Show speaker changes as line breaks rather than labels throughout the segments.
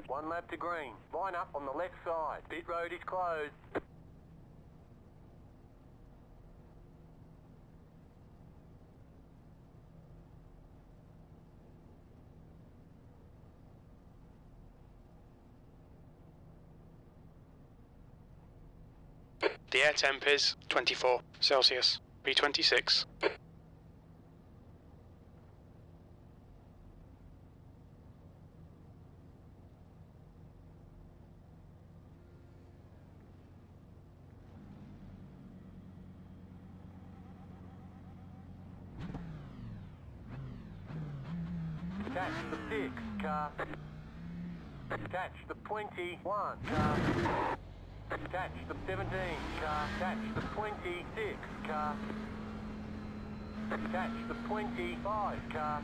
1 lap to green. Line up on the left side. Pit road is closed.
The air temp is 24 Celsius, B26.
Catch the 6 car. Catch the 21 car. Catch the 17 car. Catch the 26 car. Catch the 25 car.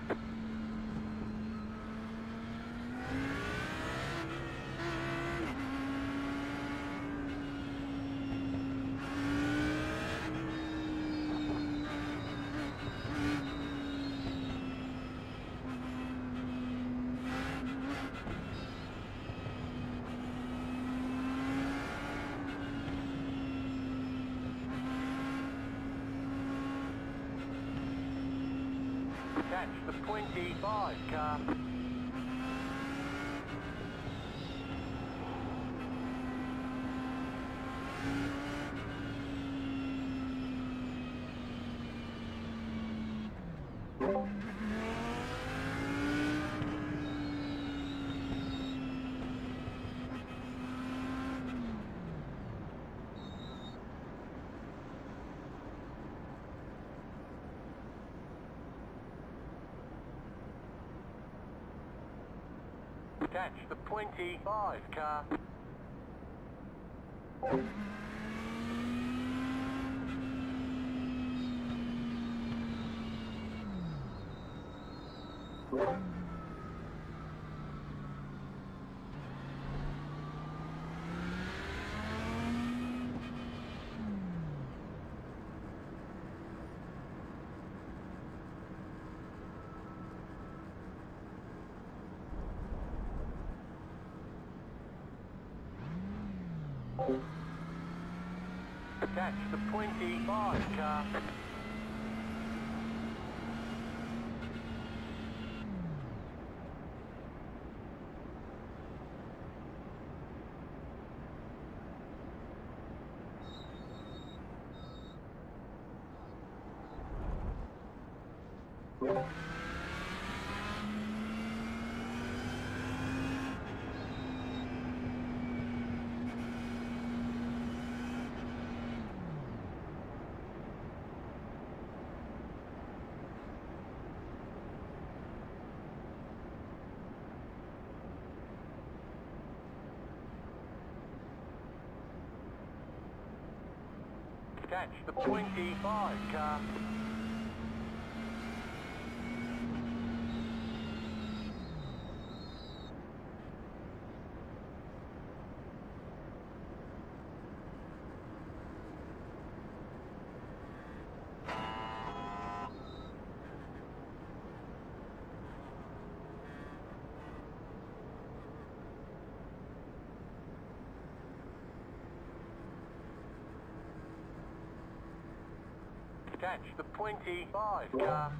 Catch the 25 car. Catch the 25 car. Catch the 25 car. Catch the 25 car. Catch the 25 car.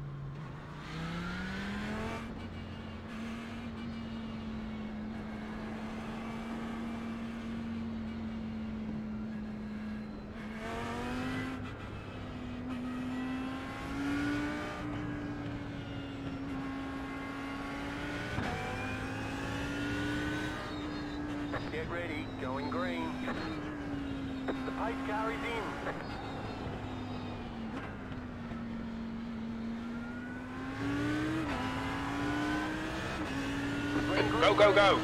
Get ready, going green. The pace car is in.
Go, go, go!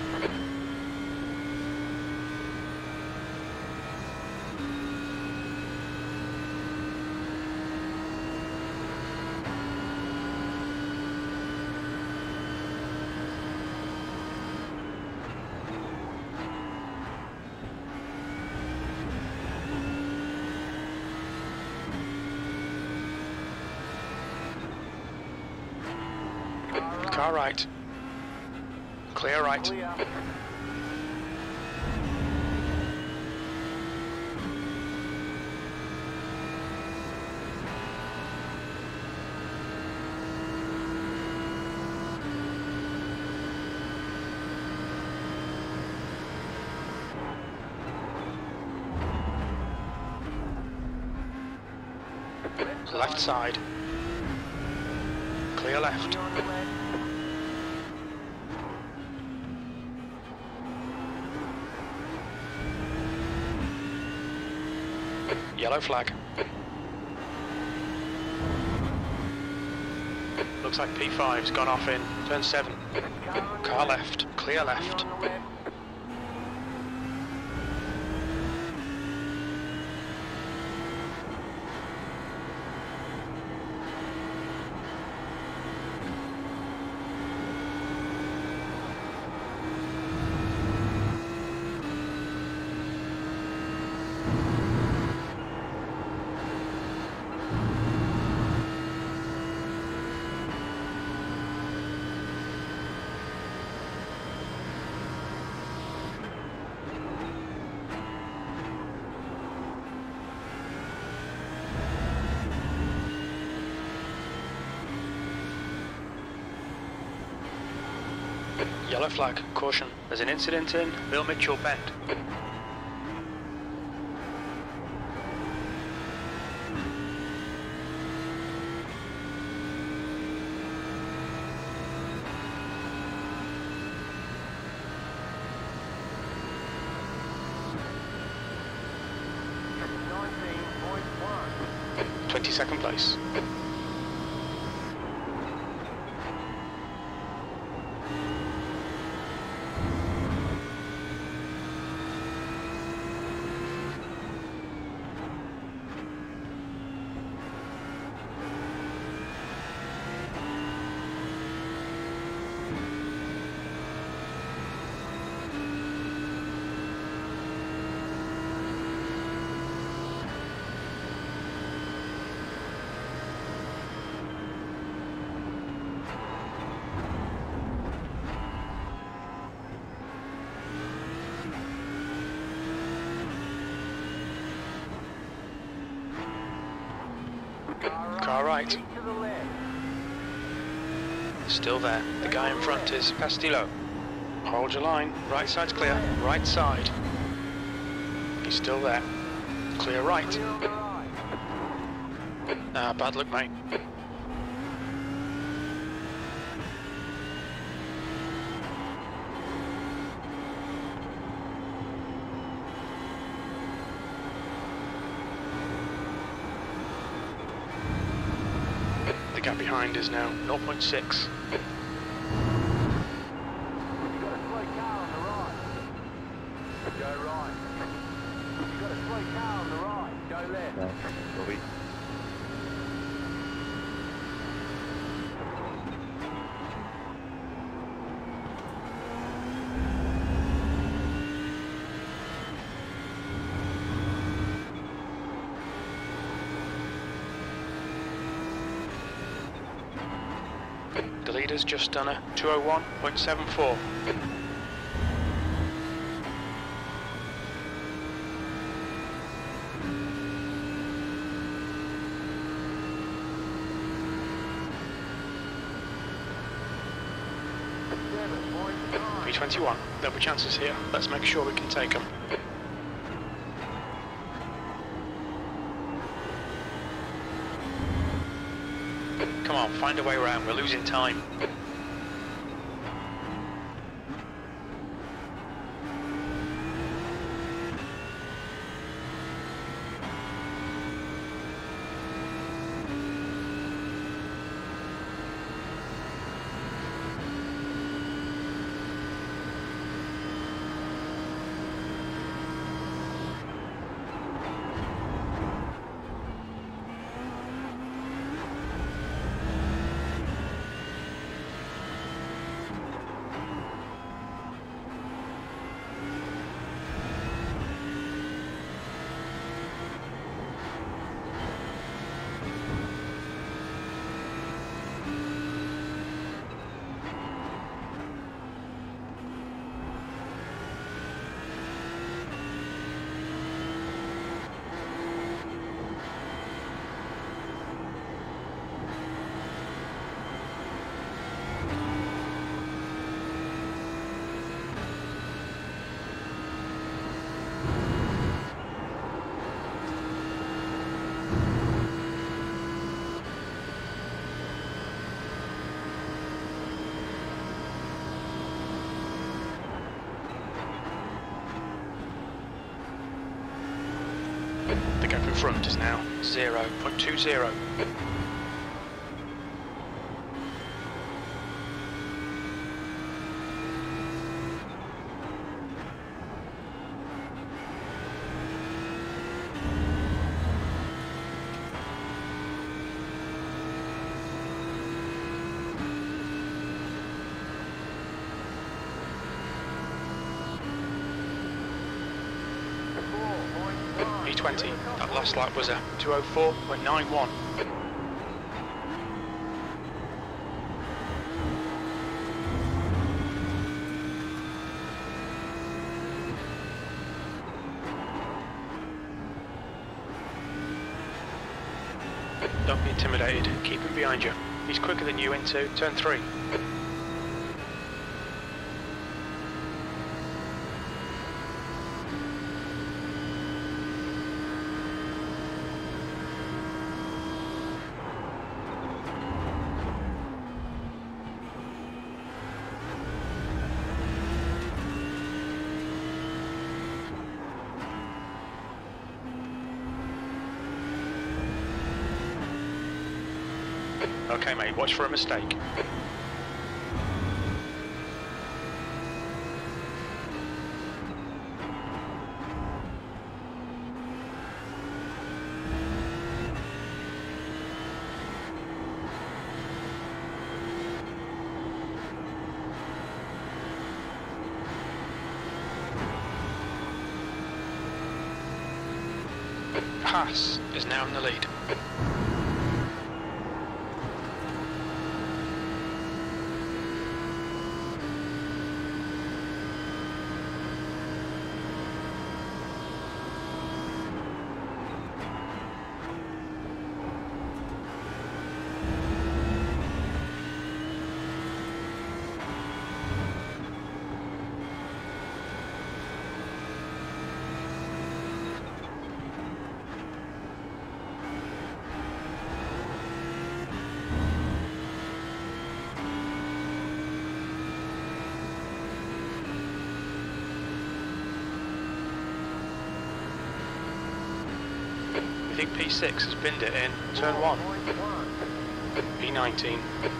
Car right. Clear right.
Clear.
Left side. Clear left.
On the left.
Yellow flag. Looks like P5's gone off in turn 7. Car left. Clear left.
On the left.
Yellow flag. Caution. There's an incident in Bill Mitchell Bend.
$19.1.
22nd place. Car right.
To the left.
Still there. The guy in front is Castillo. Hold your line. Right side's clear. Right side. He's still there. Clear right.
Clear on the right.
Bad luck, mate. The gap behind is now 0.6.
You've got a slow car on the right. Go right. You've got a slow car on the right. Go left.
Bobby.
The leader's just done a 201.74. P21. There'll be chances here. Let's make sure we can take them. Come on, find a way around. We're losing time. front is now 0.20. E20, that last lap was a 2:04.91. Don't be intimidated, keep him behind you. He's quicker than you into turn 3. Okay mate, watch for a mistake. Haas is now in the lead. I think P6 has binned it in turn 1. P19.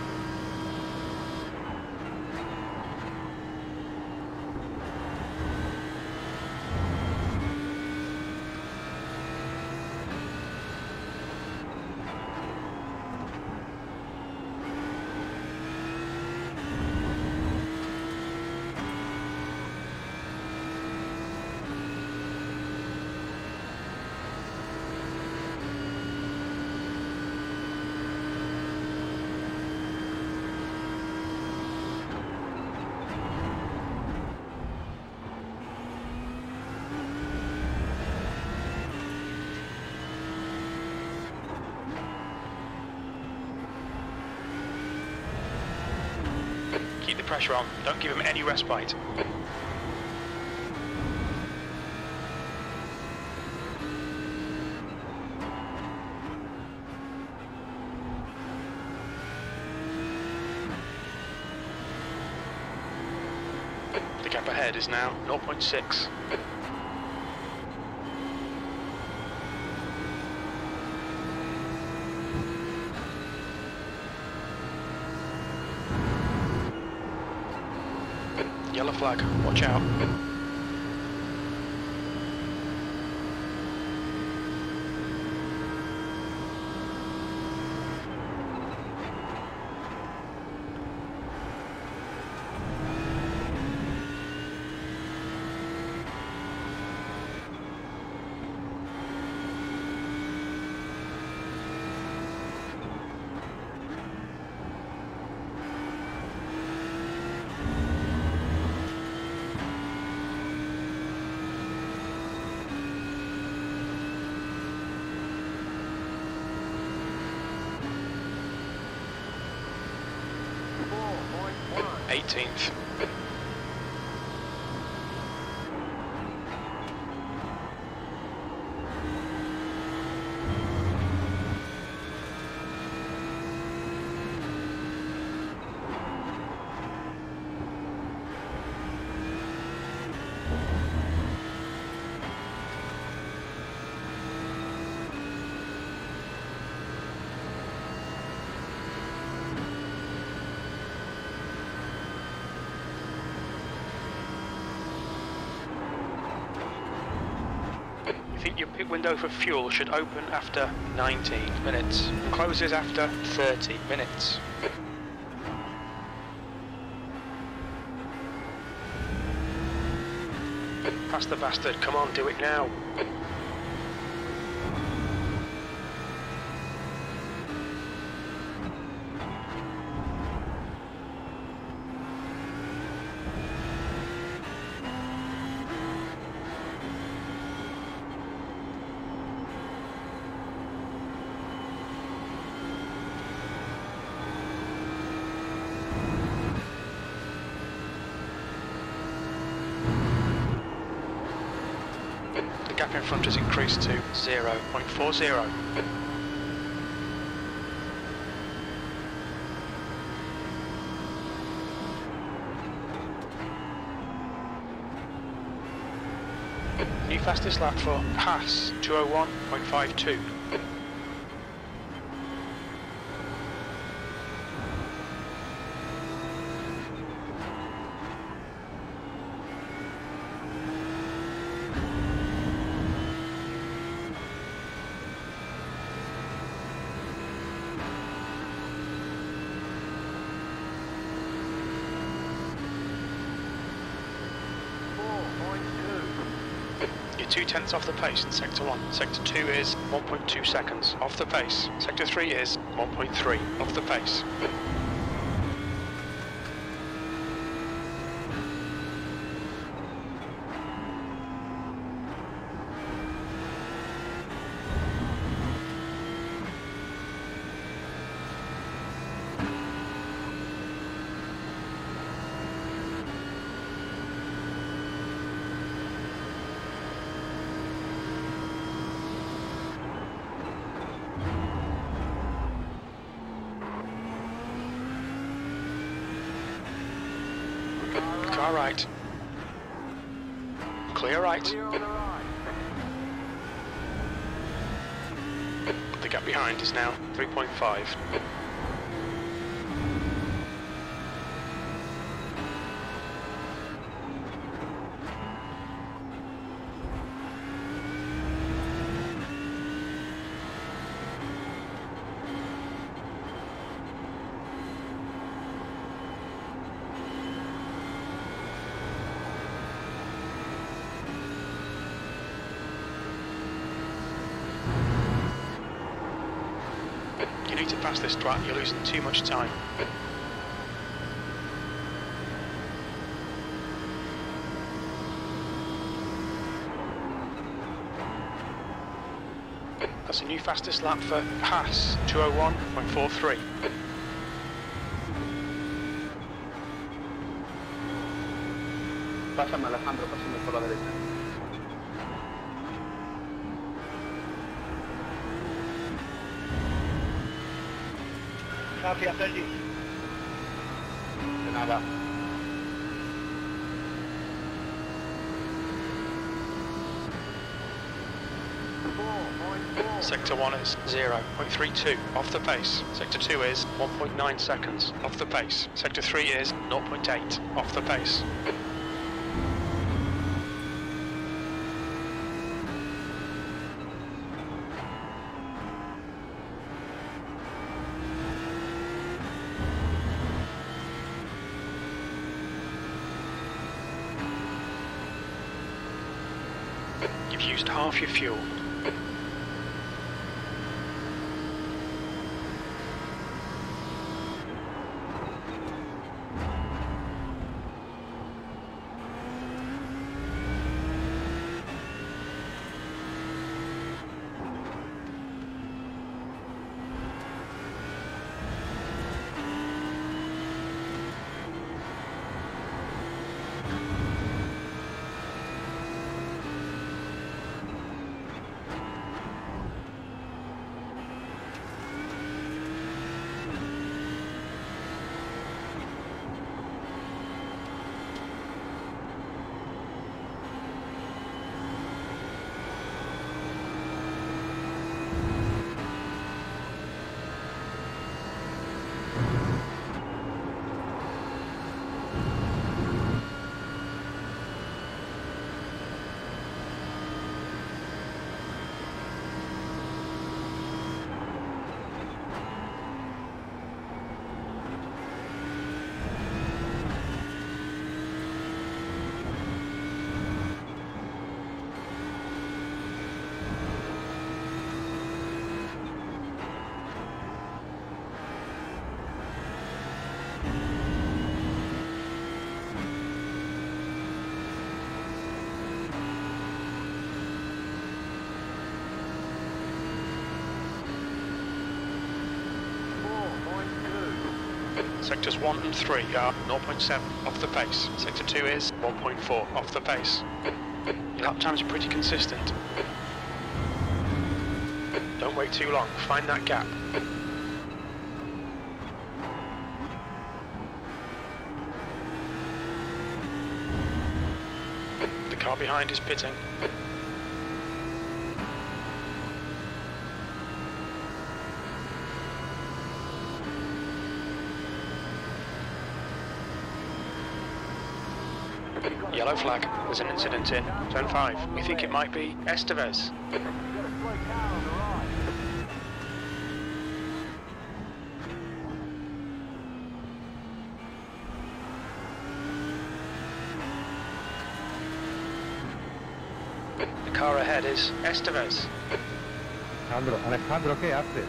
Keep the pressure on, don't give him any respite. The gap ahead is now 0.6. Yellow flag, watch out. Eighteenth. Your pit window for fuel should open after 19 minutes and closes after 30 minutes. Pass the bastard, come on, do it now. The gap in front has increased to 0.40. New fastest lap for Haas, 201.52. You're 0.2 off the pace in Sector 1. Sector 2 is 1.2 seconds off the pace. Sector 3 is 1.3 off the pace. Car right. Clear right.
Clear on the right.
The gap behind is now 3.5. You need to pass this track, you're losing too much time. That's a new fastest lap for Haas, 201.43.
Pásame, Alejandro, pásame por la derecha. Gracias, Sergi. De nada.
Sector 1 is 0.32 off the pace. Sector 2 is 1.9 seconds off the pace. Sector 3 is 0.8 off the pace. You've used half your fuel. Sectors 1 and 3 are 0.7 off the pace. Sector 2 is 1.4 off the pace. Your lap times are pretty consistent. Don't wait too long, find that gap. The car behind is pitting. Yellow flag, there's an incident in turn 5. We think it might be Estevez.
You've got to slow down on the right.
The car ahead is Estevez.
Alejandro, ¿qué haces?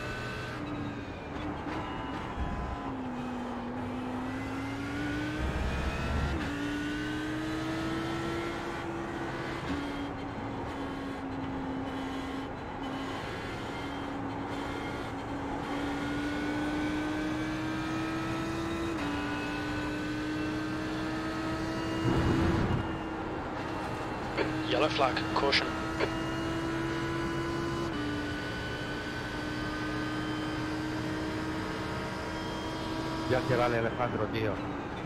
Yellow flag, caution.
Ya se vale, Alejandro, tío.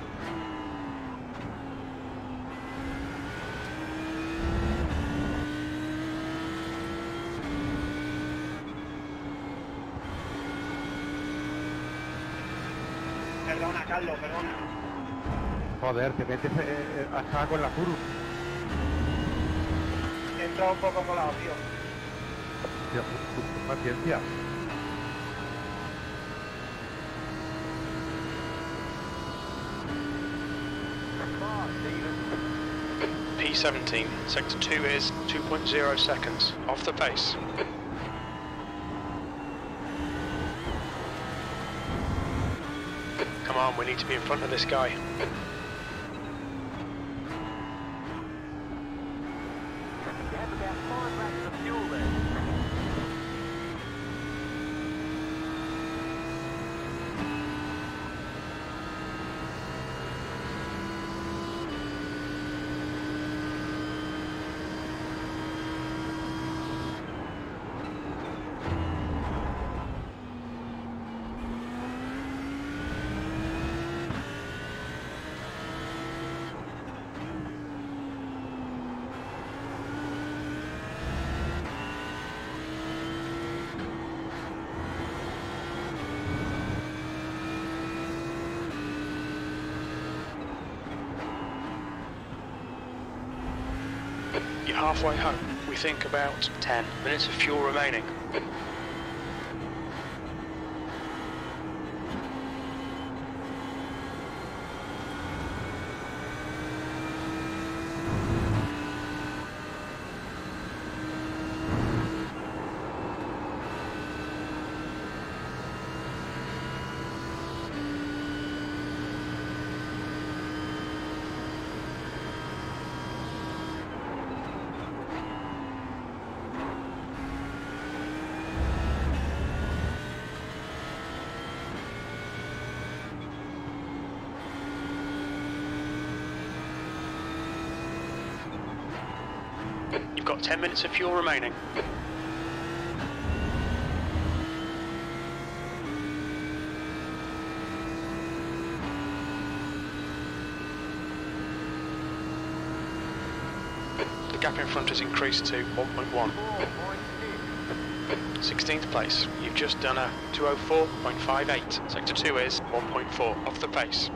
Perdona, Carlos, perdona.
Joder, te metes a saco en la curva.
He entrado un poco colado, tío.
Tío, paciencia.
P17, sector 2 is 2.0 seconds off the pace. Come on, we need to be in front of this guy.
You have about 5 laps of fuel there.
You're halfway home. We think about 10 minutes of fuel remaining. You've got 10 minutes of fuel remaining. The gap in front has increased to 1.1. 16th place. You've just done a 2:04.58. Sector 2 is 1.4 off the pace.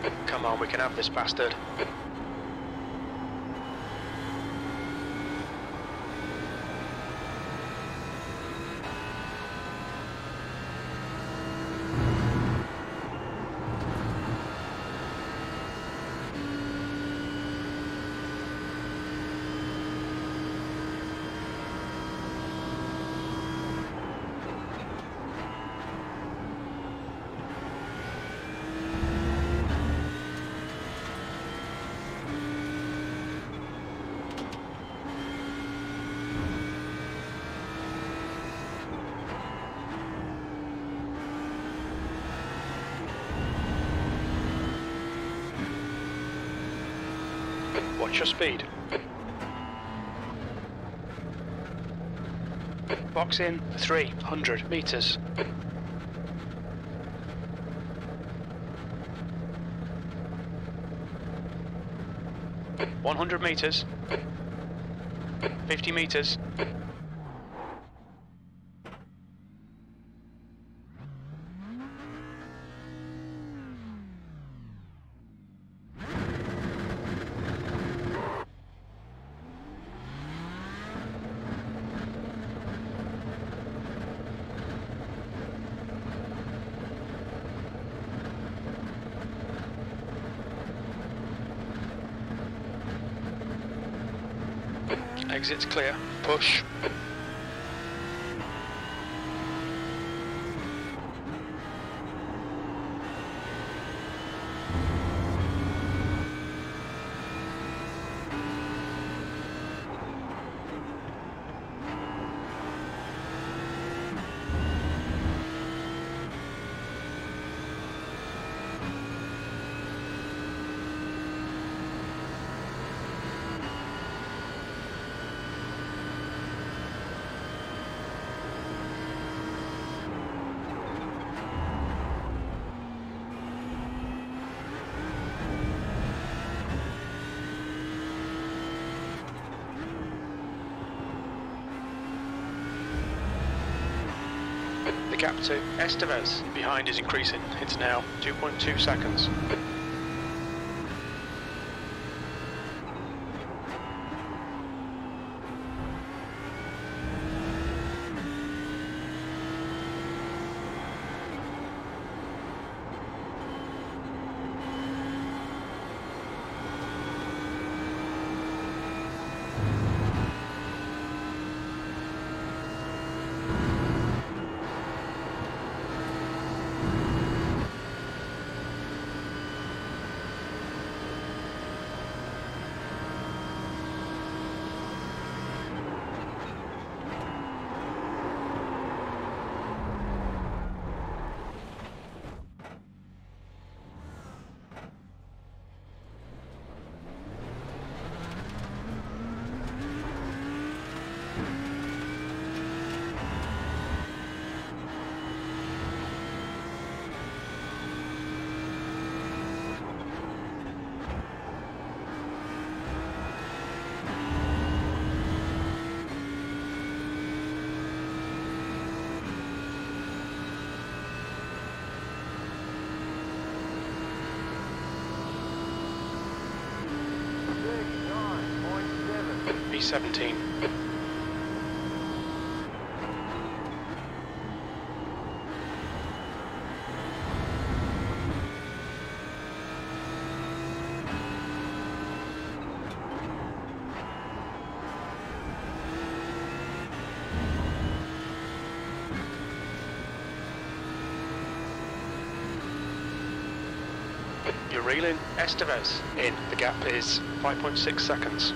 Come on, we can have this bastard. Watch your speed. Box in 300 meters. $100 meters. 50 meters. Exit's clear. Push. The gap to Estevez behind is increasing. It's now 2.2 seconds. B17. You're reeling Estevez in. The gap is 5.6 seconds.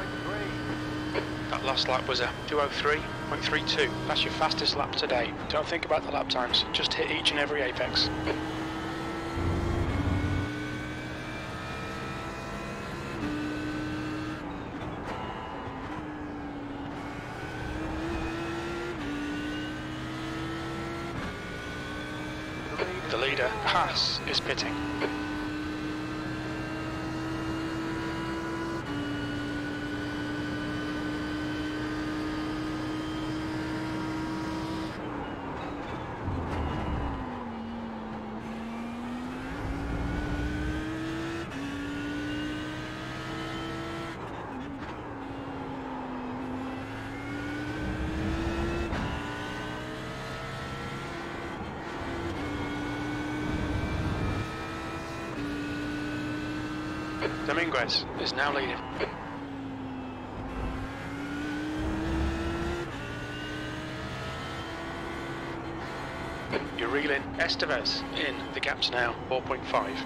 That last lap was a 2:03.32. That's your fastest lap today. Don't think about the lap times, just hit each and every apex. The leader, Haas, is pitting. Dominguez is now leading. You're reeling Estevez in. The gap's now 4.5.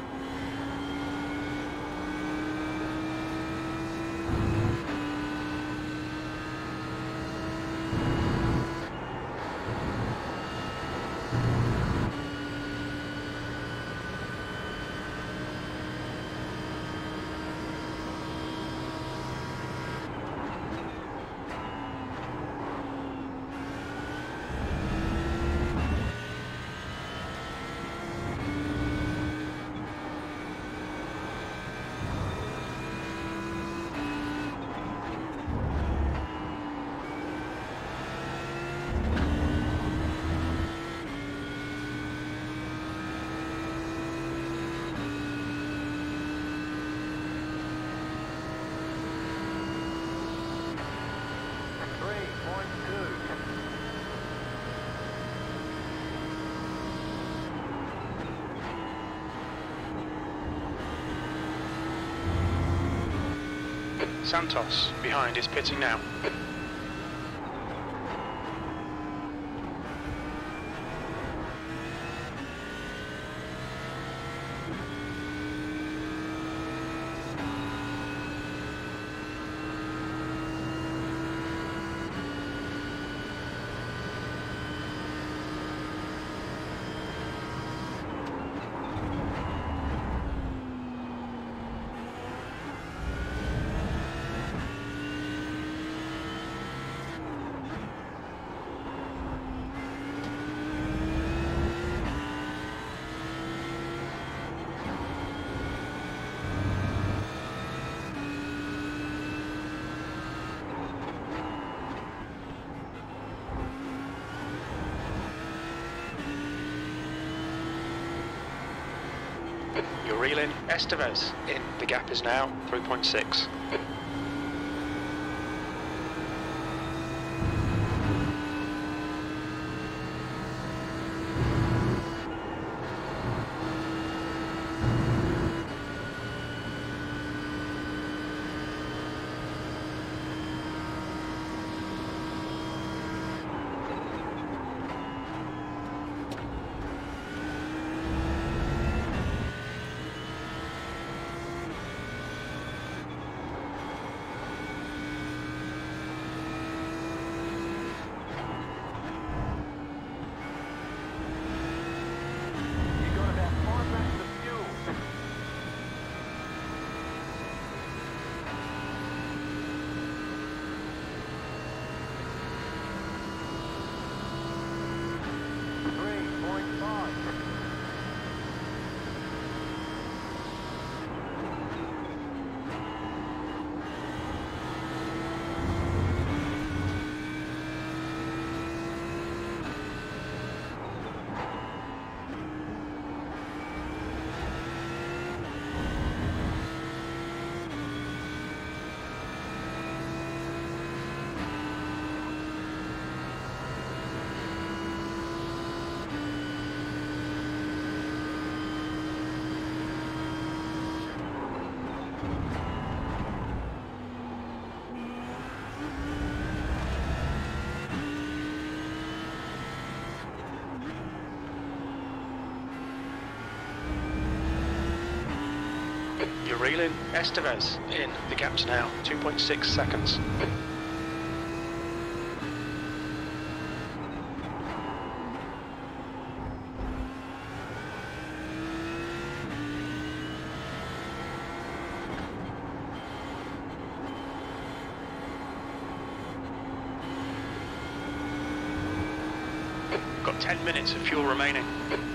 Santos behind is pitting now. You're reeling Estevez in. The gap is now 3.6. You're reeling Estevez in. The gap's now 2.6 seconds. Got 10 minutes of fuel remaining.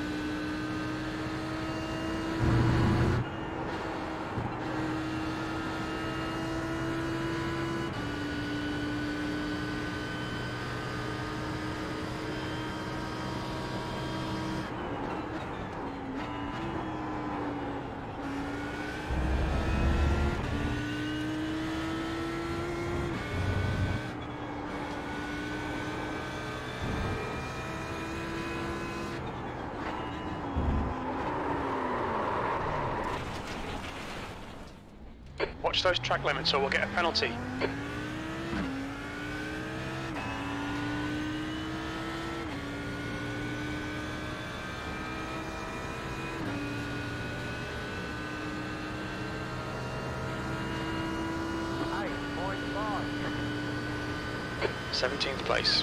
Watch those track limits or we'll get a penalty.
Hey,
17th place.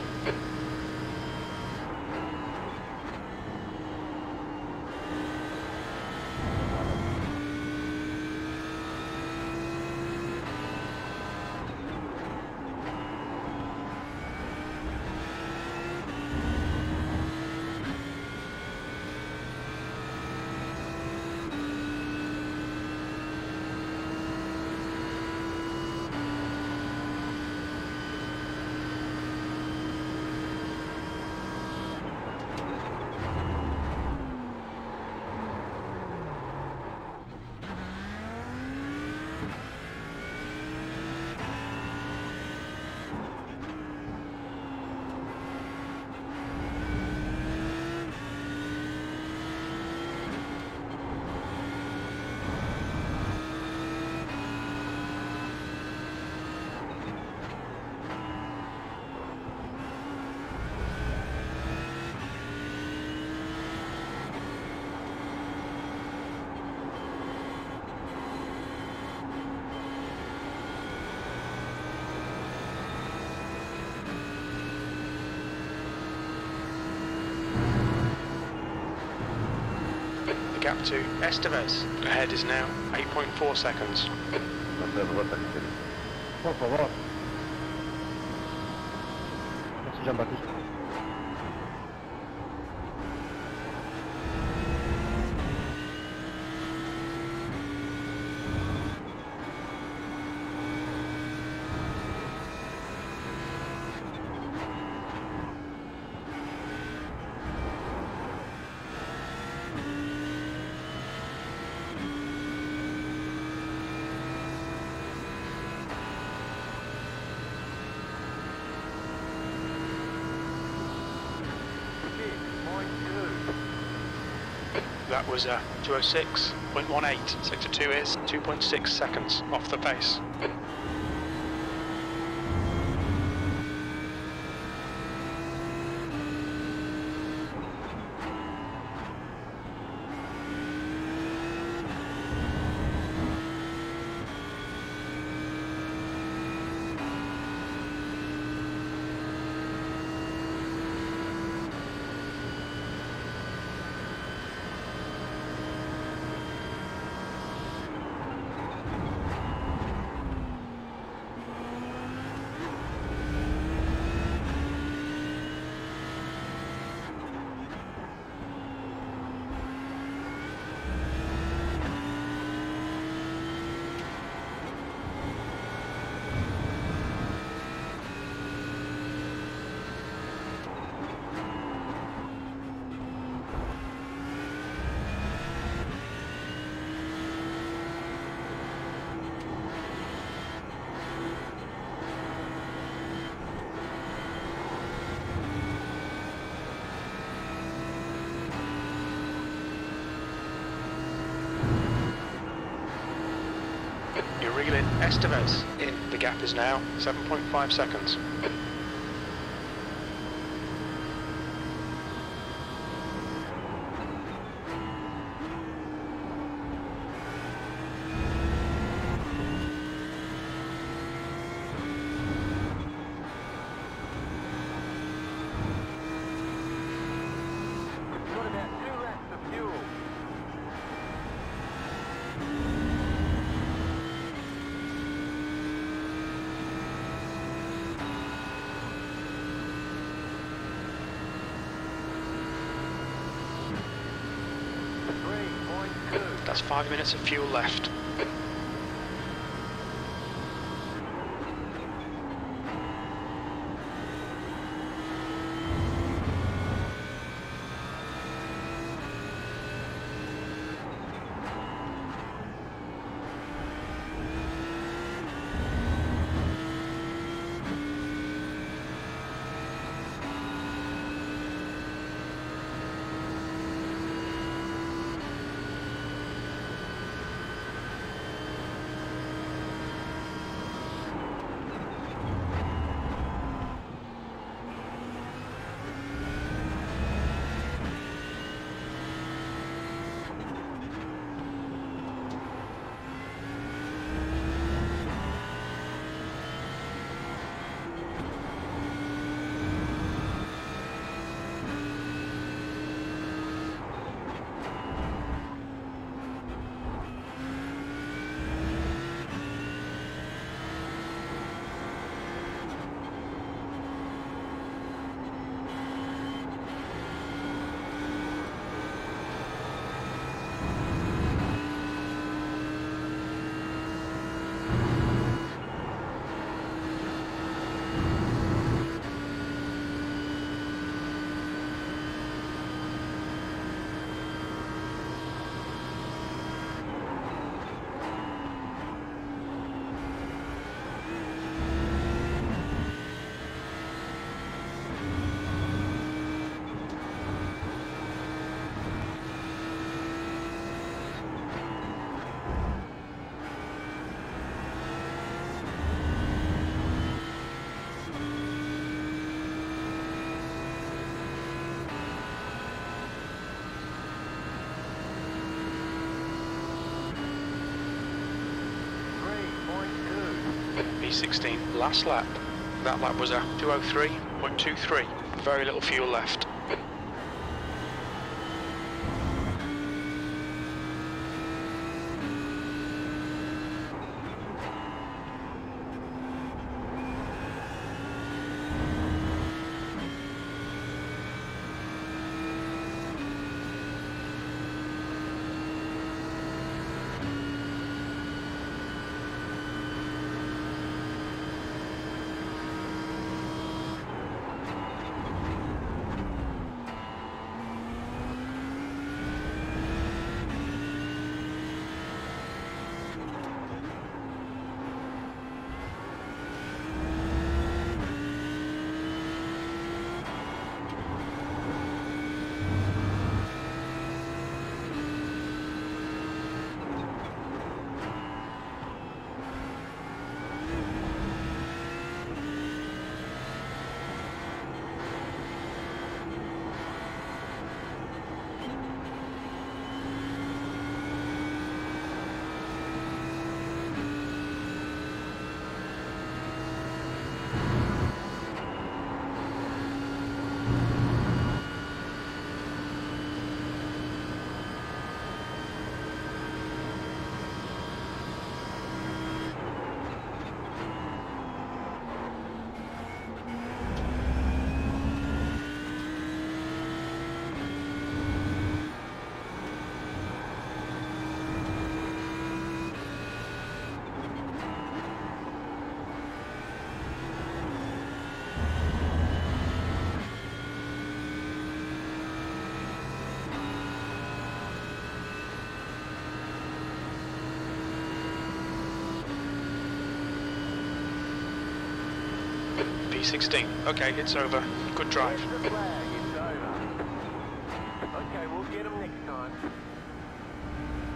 Gap to Estevez. Ahead is now 8.4 seconds.
Por favor. Merci Jean-Baptiste.
That was 206.18. Sector 2 is 2.6 seconds off the pace. You're reeling Estevez in. The gap is now 7.5 seconds. That's 5 minutes of fuel left. V16, last lap. That lap was a 2:03.23. Very little fuel left. V16. Okay, it's over. Good drive.
There's the flag, it's over. Okay, we'll get them next time.